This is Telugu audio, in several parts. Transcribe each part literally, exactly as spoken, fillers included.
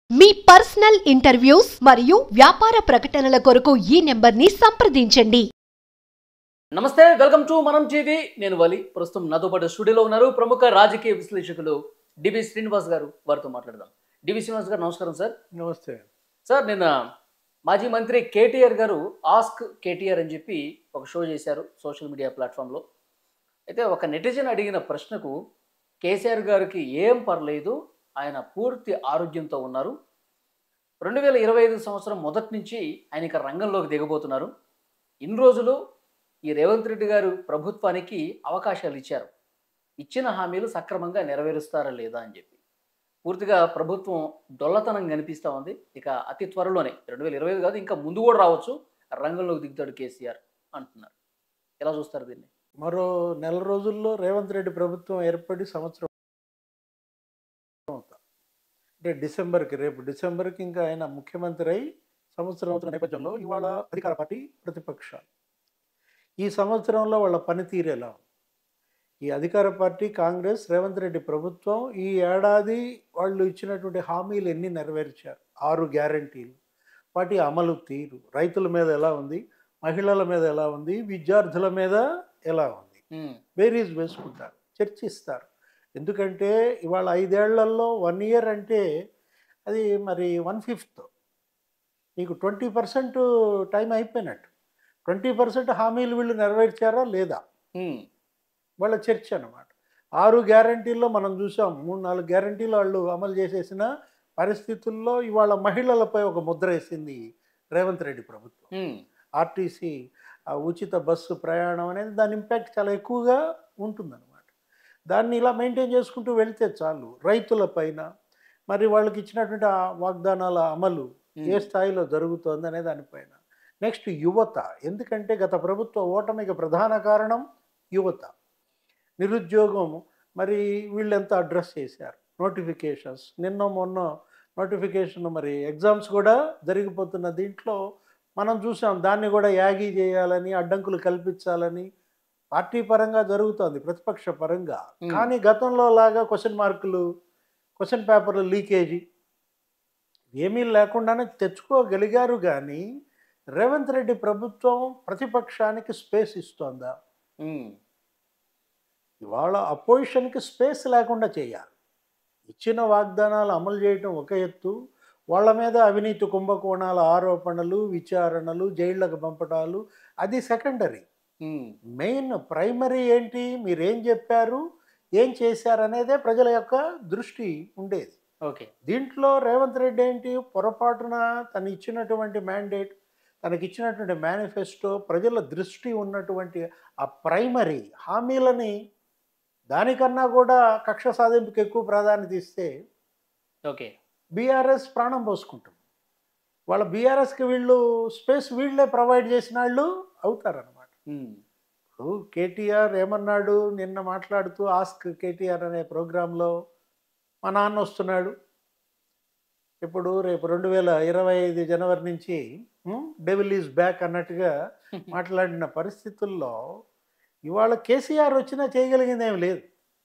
మీ పర్సనల్ ఇంటర్వ్యూస్ మరియు వ్యాపార ప్రకటనల కొరకు ఈ నెంబర్ని సంప్రదించండి. నమస్తే, వెల్కమ్ టు మనం టీవీ. నేను వలి. ప్రస్తుతం నాతో పాటు స్టూడియోలో ఉన్నారు ప్రముఖ రాజకీయ విశ్లేషకులు డి వి శ్రీనివాస్ గారు. వారితో మాట్లాడదాం. డి వి శ్రీనివాస్ గారు నమస్కారం సార్. నమస్తే సార్, నిన్న మాజీ మంత్రి కేటీఆర్ గారు ఆస్క్ కేటీఆర్ అని చెప్పి ఒక షో చేశారు సోషల్ మీడియా ప్లాట్ఫామ్లో. అయితే ఒక నెటిజన్ అడిగిన ప్రశ్నకు కేసీఆర్ గారికి ఏం పర్లేదు, ఆయన పూర్తి ఆరోగ్యంతో ఉన్నారు, రెండు వేల ఇరవై ఐదు సంవత్సరం మొదటి నుంచి ఆయన ఇక రంగంలోకి దిగబోతున్నారు, ఇన్ని రోజులు ఈ రేవంత్ రెడ్డి గారు ప్రభుత్వానికి అవకాశాలు ఇచ్చారు, ఇచ్చిన హామీలు సక్రమంగా నెరవేరుస్తారా లేదా అని చెప్పి పూర్తిగా ప్రభుత్వం డొల్లతనం కనిపిస్తూ ఉంది. ఇక అతి త్వరలోనే రెండు వేల ఇరవై ఐదు కాదు, ఇంకా ముందు కూడా రావచ్చు, రంగంలోకి దిగుతాడు కేసీఆర్ అంటున్నారు. ఎలా చూస్తారు దీన్ని? మరో నెల రోజుల్లో రేవంత్ రెడ్డి ప్రభుత్వం ఏర్పడి సంవత్సరం అవుతా అంటే డిసెంబర్కి, రేపు డిసెంబర్కి ఇంకా ఆయన ముఖ్యమంత్రి అయి సంవత్సరం అవుతున్న నేపథ్యంలో ఇవాళ అధికార పార్టీ ప్రతిపక్షాలు ఈ సంవత్సరంలో వాళ్ళ పనితీరు ఎలా ఉంది? ఈ అధికార పార్టీ కాంగ్రెస్ రేవంత్ రెడ్డి ప్రభుత్వం ఈ ఏడాది వాళ్ళు ఇచ్చినటువంటి హామీలు ఎన్ని నెరవేర్చారు? ఆరు గ్యారంటీలు, వాటి అమలు తీరు రైతుల మీద ఎలా ఉంది, మహిళల మీద ఎలా ఉంది, విద్యార్థుల మీద ఎలా ఉంది, బేరీజ్ వేసుకుంటారు, చర్చిస్తారు. ఎందుకంటే ఇవాళ ఐదేళ్లలో వన్ ఇయర్ అంటే అది మరి వన్ ఫిఫ్త్ నీకు ట్వంటీ పర్సెంట్ టైం అయిపోయినట్టు. ట్వంటీ పర్సెంట్ హామీలు వీళ్ళు నెరవేర్చారా లేదా వాళ్ళ చర్చ అన్నమాట. ఆరు గ్యారంటీల్లో మనం చూసాం, మూడు నాలుగు గ్యారంటీలు వాళ్ళు అమలు చేసేసిన పరిస్థితుల్లో ఇవాళ మహిళలపై ఒక ముద్ర వేసింది రేవంత్ రెడ్డి ప్రభుత్వం. ఆర్టీసీ ఉచిత బస్సు ప్రయాణం అనేది దాని ఇంపాక్ట్ చాలా ఎక్కువగా ఉంటుందన్నమాట. దాన్ని ఇలా మెయింటైన్ చేసుకుంటూ వెళ్తే చాలు. రైతుల పైన మరి వాళ్ళకి ఇచ్చినటువంటి ఆ వాగ్దానాల అమలు ఏ స్థాయిలో జరుగుతోంది అనే దానిపైన. నెక్స్ట్ యువత, ఎందుకంటే గత ప్రభుత్వ ఓటమికి ప్రధాన కారణం యువత. నిరుద్యోగం మరి వీళ్ళు ఎంత అడ్రస్ చేశారు. నోటిఫికేషన్స్ నిన్న మొన్న నోటిఫికేషన్ మరి ఎగ్జామ్స్ కూడా జరిగిపోతున్న దీంట్లో మనం చూసాం, దాన్ని కూడా యాగీ చేయాలని, అడ్డంకులు కల్పించాలని పార్టీ పరంగా జరుగుతోంది, ప్రతిపక్ష పరంగా. కానీ గతంలో లాగా క్వశ్చన్ మార్కులు, క్వశ్చన్ పేపర్లు లీకేజీ ఏమీ లేకుండానే తెచ్చుకోగలిగారు. కానీ రేవంత్ రెడ్డి ప్రభుత్వం ప్రతిపక్షానికి స్పేస్ ఇస్తోందా? ఇవాళ అపోజిషన్కి స్పేస్ లేకుండా చేయాలి. ఇచ్చిన వాగ్దానాలు అమలు చేయటం ఒక ఎత్తు, వాళ్ళ మీద అవినీతి కుంభకోణాల ఆరోపణలు, విచారణలు, జైళ్లకు పంపటాలు అది సెకండరీ. మెయిన్ ప్రైమరీ ఏంటి, మీరేం చెప్పారు, ఏం చేశారు అనేదే ప్రజల యొక్క దృష్టి ఉండేది. ఓకే, దీంట్లో రేవంత్ రెడ్డి ఏంటి, పొరపాటున తను ఇచ్చినటువంటి మ్యాండేట్, తనకి ఇచ్చినటువంటి మేనిఫెస్టో, ప్రజల దృష్టి ఉన్నటువంటి ఆ ప్రైమరీ హామీలని దానికన్నా కూడా కక్ష సాధింపుకి ఎక్కువ ప్రాధాన్యత ఇస్తే ఓకే బీఆర్ఎస్ ప్రాణం పోసుకుంటుంది. వాళ్ళ బీఆర్ఎస్కి వీళ్ళు స్పేస్ వీళ్ళే ప్రొవైడ్ చేసిన వాళ్ళు అవుతారనమాట. ఇప్పుడు కేటీఆర్ ఏమన్నాడు నిన్న మాట్లాడుతూ ఆస్క్ కేటీఆర్ అనే ప్రోగ్రాంలో, మా నాన్న వస్తున్నాడు ఇప్పుడు రేపు రెండు వేల ఇరవై ఐదు జనవరి నుంచి డెవిల్ ఈజ్ బ్యాక్ అన్నట్టుగా మాట్లాడిన పరిస్థితుల్లో ఇవాళ కేసీఆర్ వచ్చినా చేయగలిగింది ఏమి లేదు.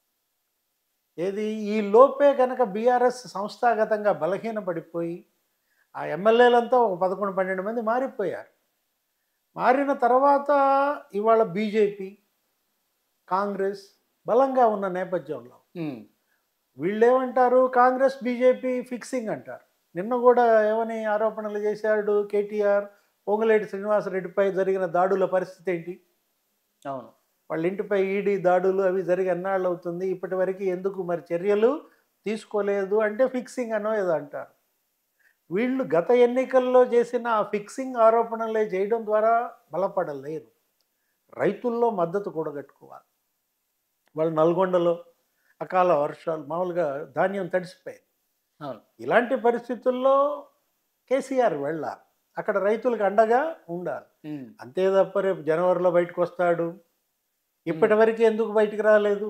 ఏది ఈ లోపే కనుక బీఆర్ఎస్ సంస్థాగతంగా బలహీనపడిపోయి ఆ ఎమ్మెల్యేలంతా ఒక పదకొండు పన్నెండు మంది మారిపోయారు. మారిన తర్వాత ఇవాళ బీజేపీ, కాంగ్రెస్ బలంగా ఉన్న నేపథ్యంలో వీళ్ళేమంటారు, కాంగ్రెస్ బీజేపీ ఫిక్సింగ్ అంటారు. నిన్న కూడా ఏమని ఆరోపణలు చేశాడు కేటీఆర్, పొంగులేటి శ్రీనివాసరెడ్డిపై జరిగిన దాడుల పరిస్థితి ఏంటి? అవును, వాళ్ళ ఇంటిపై ఈడీ దాడులు అవి జరిగి ఎన్నాళ్ళు అవుతుంది, ఇప్పటి వరకు ఎందుకు మరి చర్యలు తీసుకోలేదు అంటే ఫిక్సింగ్ అనో ఏదో అంటారు. వీళ్ళు గత ఎన్నికల్లో చేసిన ఆ ఫిక్సింగ్ ఆరోపణలే చేయడం ద్వారా బలపడలేరు. రైతుల్లో మద్దతు కూడగట్టుకోవాలి. వాళ్ళు నల్గొండలో అకాల వర్షాలు, మామూలుగా ధాన్యం తడిసిపోయింది. ఇలాంటి పరిస్థితుల్లో కేసీఆర్ వెళ్ళాలి, అక్కడ రైతులకు అండగా ఉండాలి. అంతే తప్ప రేపు జనవరిలో బయటకు వస్తాడు, ఇప్పటి వరకు ఎందుకు బయటికి రాలేదు?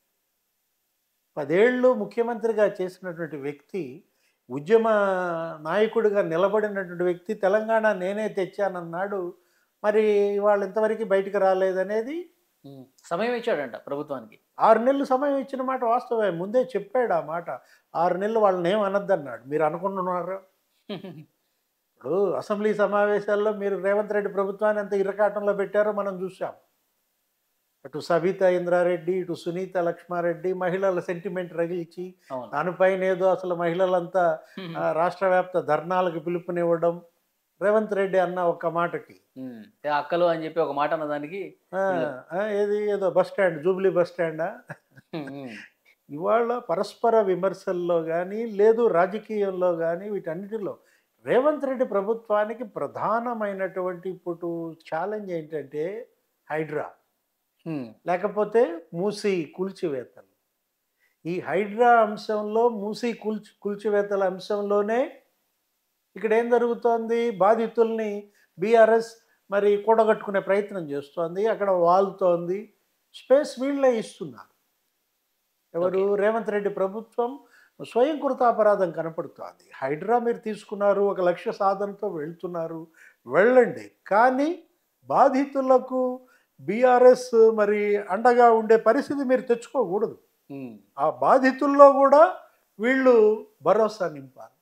పదేళ్ళు ముఖ్యమంత్రిగా చేసినటువంటి వ్యక్తి, ఉద్యమ నాయకుడిగా నిలబడినటువంటి వ్యక్తి, తెలంగాణ నేనే తెచ్చానన్నాడు. మరి వాళ్ళు ఇంతవరకు బయటికి రాలేదనేది ఉమ్. సమయం ఇచ్చాడంట ప్రభుత్వానికి. ఆరు నెలలు సమయం ఇచ్చిన మాట వాస్తవమే, ముందే చెప్పాడు ఆ మాట. ఆరు నెలలు వాళ్ళని ఏం అనద్దన్నాడు. మీరు అనుకుంటున్నారు ఇప్పుడు అసెంబ్లీ సమావేశాల్లో మీరు రేవంత్ రెడ్డి ప్రభుత్వాన్ని ఎంత ఇరకాటంలో పెట్టారో మనం చూసాం. అటు సబితా ఇంద్రారెడ్డి, ఇటు సునీత లక్ష్మారెడ్డి మహిళల సెంటిమెంట్ రగిల్చి అవును. దానిపైన ఏదో అసలు మహిళలంతా ఆ, రాష్ట్ర వ్యాప్త ధర్నాలకు పిలుపునివ్వడం. రేవంత్ రెడ్డి అన్న ఒక్క మాటకి ఉమ్. ఏ అక్కలు అని చెప్పి ఒక మాట అన్నదానికి ఆ, ఆ, ఏది ఏదో బస్ స్టాండ్, జూబ్లీ బస్ స్టాండా. ఉమ్, ఉమ్, ఇవాళ పరస్పర విమర్శల్లో కానీ లేదు రాజకీయంలో కానీ వీటన్నిటిలో రేవంత్ రెడ్డి ప్రభుత్వానికి ప్రధానమైనటువంటి ఇప్పుడు ఛాలెంజ్ ఏంటంటే హైడ్రా, ఉమ్. లేకపోతే మూసీ కూల్చివేతలు. ఈ హైడ్రా అంశంలో, మూసీ కూల్చి కూల్చివేతల అంశంలోనే ఇక్కడ ఏం జరుగుతోంది, బాధితుల్ని బీఆర్ఎస్ మరి కూడగట్టుకునే ప్రయత్నం చేస్తోంది. అక్కడ వాల్తోంది, స్పేస్ వీళ్ళే ఇస్తున్నారు. ఎవరు? రేవంత్ రెడ్డి ప్రభుత్వం స్వయం కృతాపరాధం కనపడుతోంది. హైడ్రా మీరు తీసుకున్నారు, ఒక లక్ష్య సాధనతో వెళ్తున్నారు, వెళ్ళండి. కానీ బాధితులకు బీఆర్ఎస్ మరి అండగా ఉండే పరిస్థితి మీరు తెచ్చుకోకూడదు. ఉమ్. ఆ బాధితుల్లో కూడా వీళ్ళు భరోసా నింపాలి.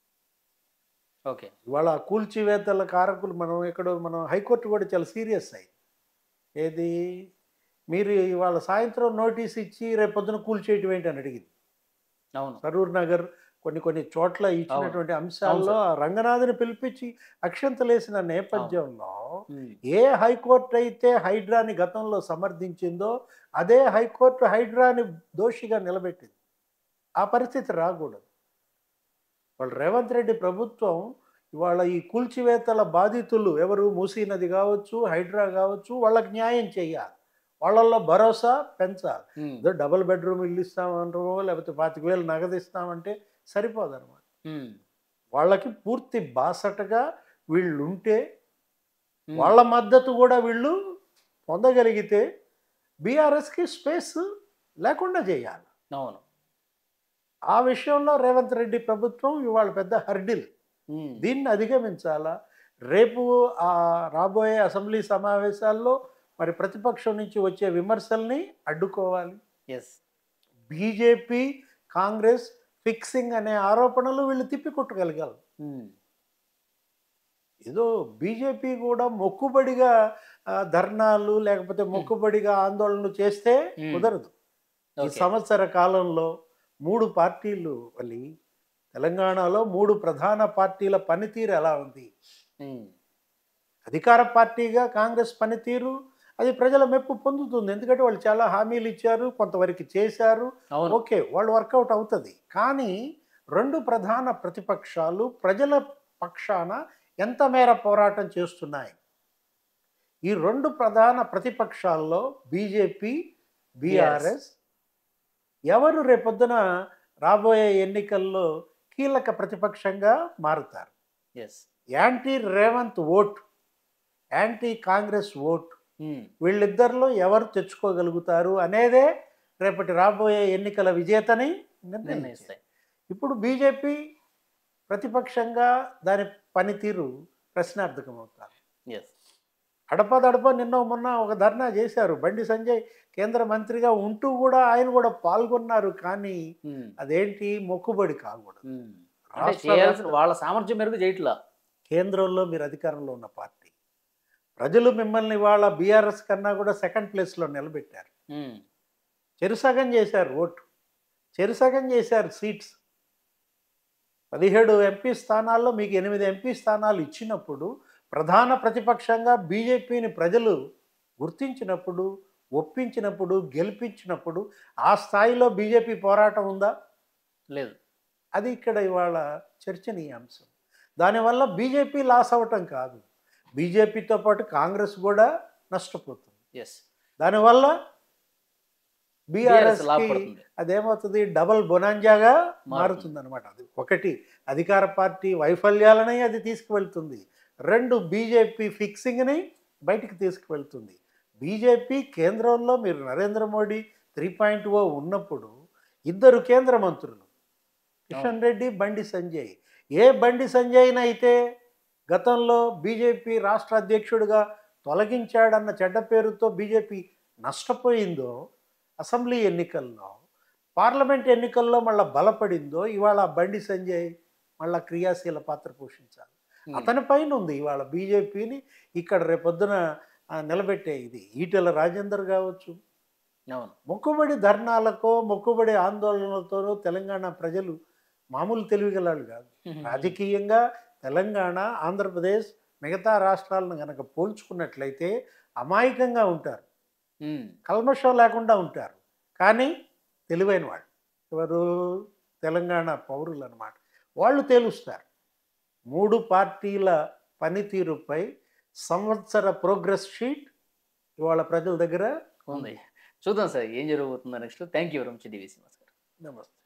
ఓకే. ఇవాళ కూల్చివేతల కారకులు మనం ఎక్కడో మనం హైకోర్టు కూడా చాలా సీరియస్ అయింది. ఏది, మీరు ఇవాళ సాయంత్రం నోటీస్ ఇచ్చి రేపు పొద్దున కూల్చేయటం ఏంటి అని అడిగింది. అవును. సరూర్ నగర్ కొన్ని కొన్ని చోట్ల ఇచ్చినటువంటి అంశాల్లో ఆ రంగనాథ్ని పిలిపించి అక్షంతలేసిన నేపథ్యంలో ఉమ్. ఏ హైకోర్టు అయితే హైడ్రాని గతంలో సమర్థించిందో అదే హైకోర్టు హైడ్రాని దోషిగా నిలబెట్టింది. ఆ పరిస్థితి రాకూడదు. వాళ్ళు రేవంత్ రెడ్డి ప్రభుత్వం ఇవాళ ఈ కూల్చివేతల బాధితులు ఎవరు, మూసీ నది కావచ్చు, హైడ్రా కావచ్చు, వాళ్ళకి న్యాయం చేయాలి, వాళ్ళల్లో భరోసా పెంచాలి. ఉమ్. ఏదో డబుల్ బెడ్రూమ్ ఇల్లు ఇస్తామంటారో లేకపోతే పాతిక వేలు నగదు ఇస్తామంటే సరిపోదన్నమాట. ఉమ్. వాళ్ళకి పూర్తి బాసటగా వీళ్ళు ఉంటే, ఉమ్. వాళ్ళ మద్దతు కూడా వీళ్ళు పొందగలిగితే బీఆర్ఎస్కి స్పేస్ లేకుండా చేయాలి. అవును. ఆ విషయంలో రేవంత్ రెడ్డి ప్రభుత్వం ఇవాళ పెద్ద హర్డిల్. ఉమ్. దీన్ని అధిగమించాలా. రేపు ఆ రాబోయే అసెంబ్లీ సమావేశాల్లో మరి ప్రతిపక్షం నుంచి వచ్చే విమర్శల్ని అడ్డుకోవాలి. ఎస్. బీజేపీ కాంగ్రెస్ ఫిక్సింగ్ అనే ఆరోపణలు వీళ్ళు తిప్పికొట్టగలగాలి. ఉమ్. ఏదో బీజేపీ కూడా మొక్కుబడిగా ఆ, ధర్నాలు లేకపోతే మొక్కుబడిగా ఆందోళనలు చేస్తే Hmm. కుదరదు. ఈ ఓకే. సంవత్సర కాలంలో మూడు పార్టీలు వల్లి తెలంగాణలో మూడు ప్రధాన పార్టీల పనితీరు ఎలా ఉంది? ఉమ్. అధికార పార్టీగా కాంగ్రెస్ పనితీరు అది ప్రజల మెప్పు పొందుతుంది. ఎందుకంటే వాళ్ళు చాలా హామీలు ఇచ్చారు, కొంతవరకు చేశారు. అవును. ఓకే, వాళ్ళు వర్కౌట్ అవుతుంది. కానీ రెండు ప్రధాన ప్రతిపక్షాలు ప్రజల పక్షాన ఎంత మేర పోరాటం చేస్తున్నాయి? ఈ రెండు ప్రధాన ప్రతిపక్షాల్లో బీజేపీ, బీఆర్ఎస్ ఎవరు రేపొద్దున రాబోయే ఎన్నికల్లో కీలక ప్రతిపక్షంగా మారుతారు? Yes. Anti Revanth vote, anti Congress vote, ఉమ్. వీళ్ళిద్దరిలో ఎవరు తెచ్చుకోగలుగుతారు అనేదే రేపటి రాబోయే ఎన్నికల విజేతని నిర్ణయిస్తాయి. నిర్ణయిస్తాయి. ఇప్పుడు బీజేపీ ప్రతిపక్షంగా దాని పనితీరు ప్రశ్నార్థకమవుతారు. ఎస్. అడపదడప నిన్న మొన్న ఒక ధర్నా చేశారు. బండి సంజయ్ కేంద్ర మంత్రిగా ఉంటూ కూడా ఆయన కూడా పాల్గొన్నారు. కానీ ఉమ్. అదేంటి, మొక్కుబడి కాకూడదు. ఉమ్. అంటే రాష్ట్ర చేయాల్సిన వ్యాప్త- వాళ్ళ సామర్థ్యం మేరకు చేయట్లా. కేంద్రంలో మీరు అధికారంలో ఉన్న పార్టీ, ప్రజలు మిమ్మల్ని వాళ్ళ బీఆర్ఎస్ కన్నా కూడా సెకండ్ ప్లేస్లో నిలబెట్టారు. ఉమ్. చెరుసగం చేశారు ఓటు, చెరుసగం చేశారు సీట్స్. పదిహేడు ఎంపీ స్థానాల్లో మీకు ఎనిమిది ఎంపీ స్థానాలు ఇచ్చినప్పుడు ప్రధాన ప్రతిపక్షంగా బీజేపీని ప్రజలు గుర్తించినప్పుడు, ఒప్పించినప్పుడు, గెలిపించినప్పుడు ఆ స్థాయిలో బీజేపీ పోరాటం ఉందా? లేదు. అది ఇక్కడ ఇవాళ చర్చనీయాంశం. దానివల్ల బీజేపీ లాస్ అవ్వటం కాదు, బీజేపీతో పాటు కాంగ్రెస్ కూడా నష్టపోతుంది. ఎస్. దానివల్ల బీఆర్ఎస్ లాభపడుతుంది. అదేమవుతుంది, డబల్ బొనాంజాగా మారుతుంది అనమాట. అది ఒకటి, అధికార పార్టీ వైఫల్యాలని అది తీసుకువెళ్తుంది. రెండు, బీజేపీ ఫిక్సింగ్ని బయటికి తీసుకువెళ్తుంది. బీజేపీ కేంద్రంలో మీరు Narendra Modi three point o ఉన్నప్పుడు ఇద్దరు కేంద్ర మంత్రులు కిషన్ రెడ్డి, బండి సంజయ్. ఏ బండి సంజయ్నైతే గతంలో బీజేపీ రాష్ట్ర అధ్యక్షుడిగా తొలగించాడన్న చెడ్డ పేరుతో బీజేపీ నష్టపోయిందో అసెంబ్లీ ఎన్నికల్లో, పార్లమెంట్ ఎన్నికల్లో మళ్ళీ బలపడిందో ఇవాళ బండి సంజయ్ మళ్ళా క్రియాశీల పాత్ర పోషించాలి. అతని పైన ఉంది ఇవాళ బీజేపీని ఇక్కడ రేపొద్దున ఆ, నిలబెట్టే ఇది. ఈటెల రాజేందర్ కావచ్చు, అవును. మొక్కుబడి ధర్నాలకో మొక్కుబడి ఆందోళనలతోనో తెలంగాణ ప్రజలు మామూలు తెలివిగలాళ్ళు కాదు. రాజకీయంగా తెలంగాణ, ఆంధ్రప్రదేశ్ మిగతా రాష్ట్రాలను కనుక పోల్చుకున్నట్లయితే అమాయకంగా ఉంటారు, ఉమ్, కల్మషం లేకుండా ఉంటారు. కానీ తెలివైన వాళ్ళు ఎవరు? తెలంగాణ పౌరులు అన్నమాట. వాళ్ళు తేలుస్తారు. మూడు పార్టీల పనితీరుపై సంవత్సర ప్రోగ్రెస్ షీట్ ఇవాళ ప్రజల దగ్గర ఉంది. చూద్దాం సార్ ఏం జరగబోతుందో next. Thank you very much DV Srinivas garu. నమస్తే.